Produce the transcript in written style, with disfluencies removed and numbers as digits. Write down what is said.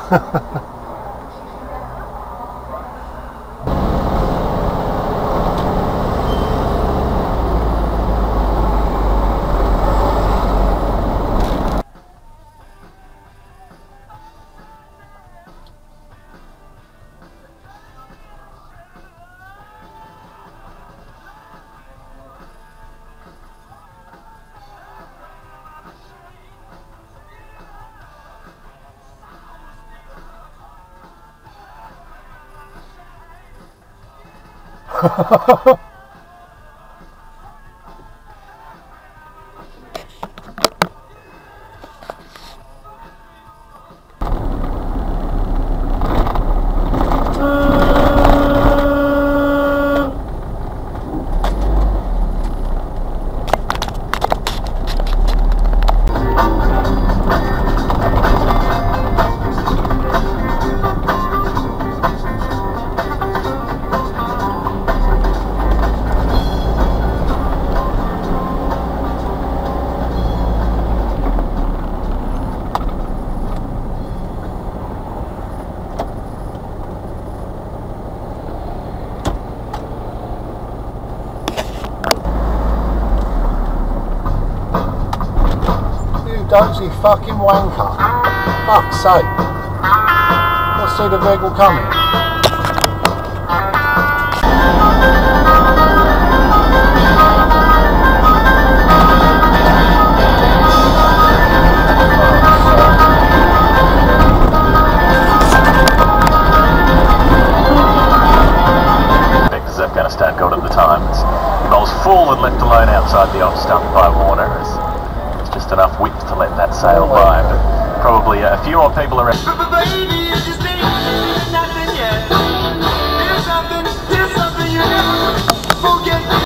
Dozy fucking wanker. Fuck's sake. Let's see the vehicle coming. Because Afghanistan got at the time. I was full and left alone outside the off stump by water. Just enough width to let that sail by, but probably a few more people around.